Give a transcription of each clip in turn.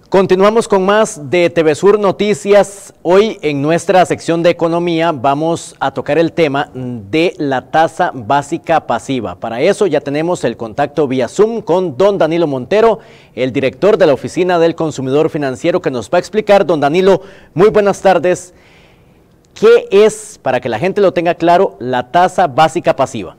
Continuamos con más de TV Sur Noticias. Hoy en nuestra sección de economía vamos a tocar el tema de la tasa básica pasiva. Para eso ya tenemos el contacto vía Zoom con don Danilo Montero, el director de la Oficina del Consumidor Financiero, que nos va a explicar. Don Danilo, muy buenas tardes. ¿Qué es, para que la gente lo tenga claro, la tasa básica pasiva?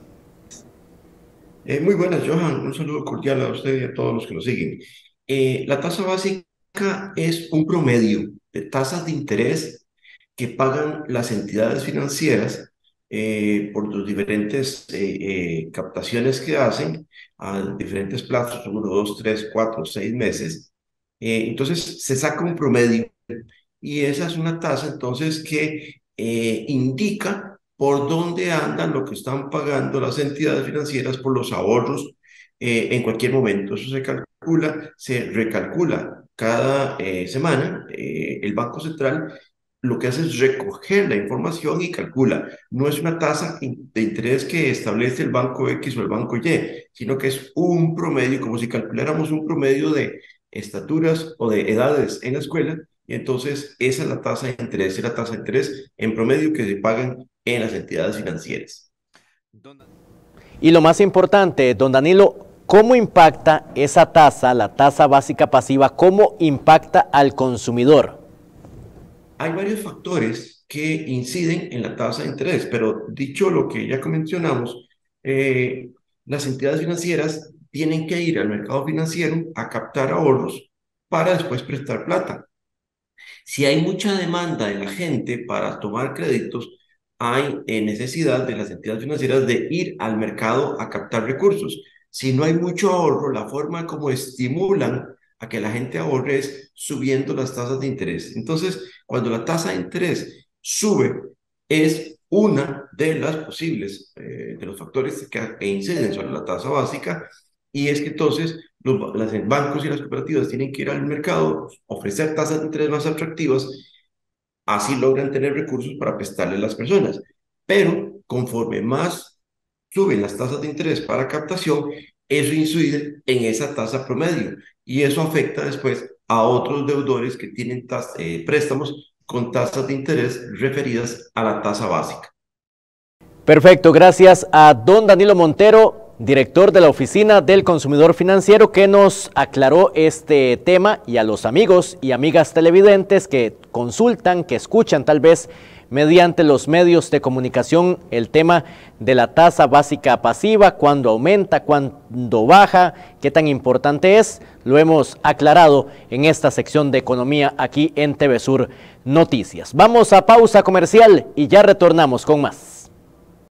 Muy buenas, Johan. Un saludo cordial a usted y a todos los que nos siguen. La tasa básica es un promedio de tasas de interés que pagan las entidades financieras por los diferentes captaciones que hacen a diferentes plazos, 1, 2, 3, 4, 6 meses. Entonces se saca un promedio y esa es una tasa entonces que indica por dónde andan lo que están pagando las entidades financieras por los ahorros en cualquier momento. Eso se calcula, se recalcula cada semana. El Banco Central lo que hace es recoger la información y calcula. No es una tasa de interés que establece el Banco X o el Banco Y, sino que es un promedio, como si calculáramos un promedio de estaturas o de edades en la escuela. Y entonces esa es la tasa de interés, es la tasa de interés en promedio que se pagan en las entidades financieras. Y lo más importante, don Danilo, ¿cómo impacta esa tasa, la tasa básica pasiva, cómo impacta al consumidor? Hay varios factores que inciden en la tasa de interés, pero dicho lo que ya mencionamos, las entidades financieras tienen que ir al mercado financiero a captar ahorros para después prestar plata. Si hay mucha demanda de la gente para tomar créditos, hay necesidad de las entidades financieras de ir al mercado a captar recursos. Si no hay mucho ahorro, la forma como estimulan a que la gente ahorre es subiendo las tasas de interés. Entonces, cuando la tasa de interés sube, es una de las posibles, de los factores que inciden sobre la tasa básica, y es que entonces los bancos y las cooperativas tienen que ir al mercado, ofrecer tasas de interés más atractivas, así logran tener recursos para prestarle a las personas. Pero conforme más suben las tasas de interés para captación, eso incide en esa tasa promedio y eso afecta después a otros deudores que tienen préstamos con tasas de interés referidas a la tasa básica. Perfecto, gracias a don Danilo Montero, director de la Oficina del Consumidor Financiero, que nos aclaró este tema, y a los amigos y amigas televidentes que consultan, que escuchan tal vez mediante los medios de comunicación el tema de la tasa básica pasiva, cuándo aumenta, cuándo baja, qué tan importante es. Lo hemos aclarado en esta sección de economía aquí en TV Sur Noticias. Vamos a pausa comercial y ya retornamos con más.